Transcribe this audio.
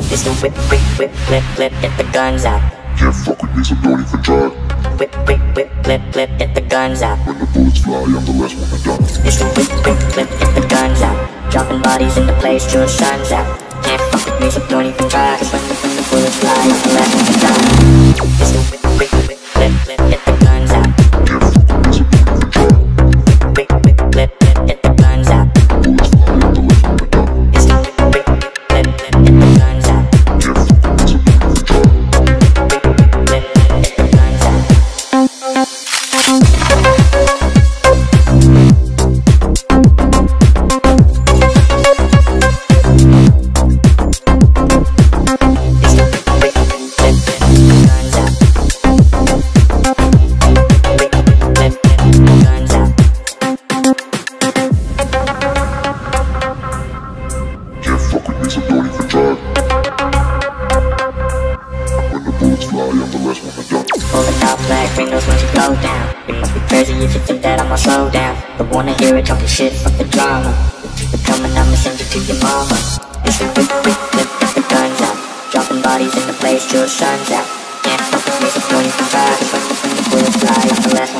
It's the whip, whip, whip, flip, flip, get the guns out. Can't fuck with me, so don't even try. Whip, whip, whip, flip, flip, get the guns out. When the bullets fly, I'm the last one to die. It's the whip, whip, flip, get the guns out. Dropping bodies in the place till the sun's out. Can't fuck with me, so don't even try. Cause when the bullets fly, I'm the last one to die. It's the whip, whip, whip, flip, flip, get the guns out. Can't fuck with me, so don't even try. Whip, whip, flip, flip, get the guns out. Bullets fly, I'm the last one to die. It's the whip, whip, flip, flip, get the guns out. Can't fuck with me, so don't even try. Whip, whip, flip, flip, get the guns out. Can't fuck with me, so don't even try. When the bullets fly, I'm the last one to die. Pull the top flag, bring those ones you blow down. You must be crazy if you think that I'ma slow down. Don't wanna hear it talking shit, fuck the drama. Keep it coming, I'ma send you to your mama. It's the whip, whip, flip, get the guns out. Dropping bodies in the place till the sun's out. Can't fuck with me, so don't even try. Cause when the bullets fly, I'm the last one